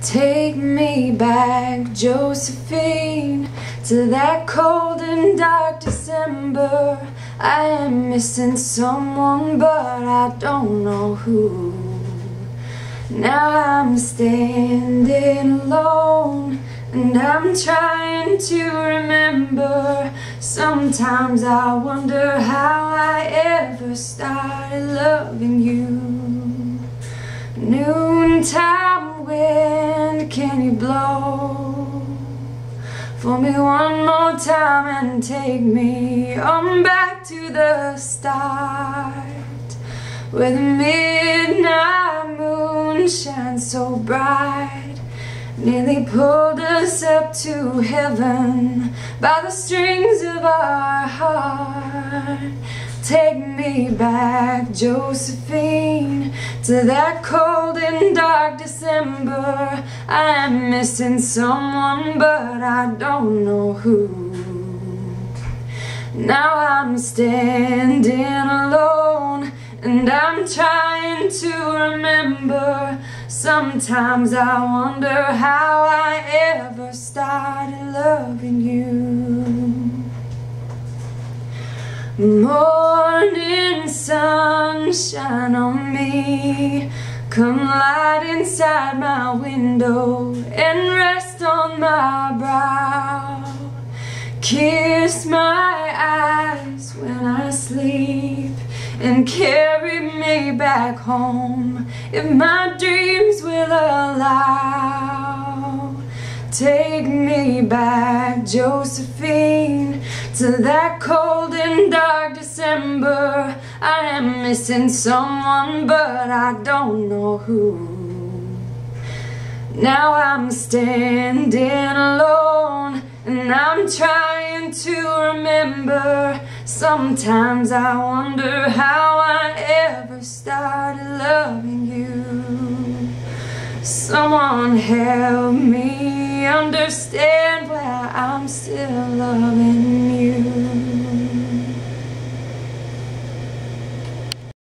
Take me back, Josephine, to that cold and dark December. I am missing someone, but I don't know who. Now I'm standing alone, and I'm trying to remember. Sometimes I wonder how I ever started loving you. Noontime wind, can you blow for me one more time and take me on back to the start, where the midnight moon shines so bright, nearly pulled us up to heaven by the strings of our heart. Take me back, Josephine, to that cold and dark December. I am missing someone, but I don't know who. Now I'm standing alone, and I'm trying to remember. Sometimes I wonder how I ever started loving you. Morning sun, shine on me. Come light inside my window and rest on my brow. Kiss my eyes when I sleep and carry me back home if my dreams will allow. Take me back, Josephine, to that cold and dark December. I am missing someone, but I don't know who. Now I'm standing alone, and I'm trying to remember. Sometimes I wonder how I ever started loving you. Someone help me understand why I'm still loving you.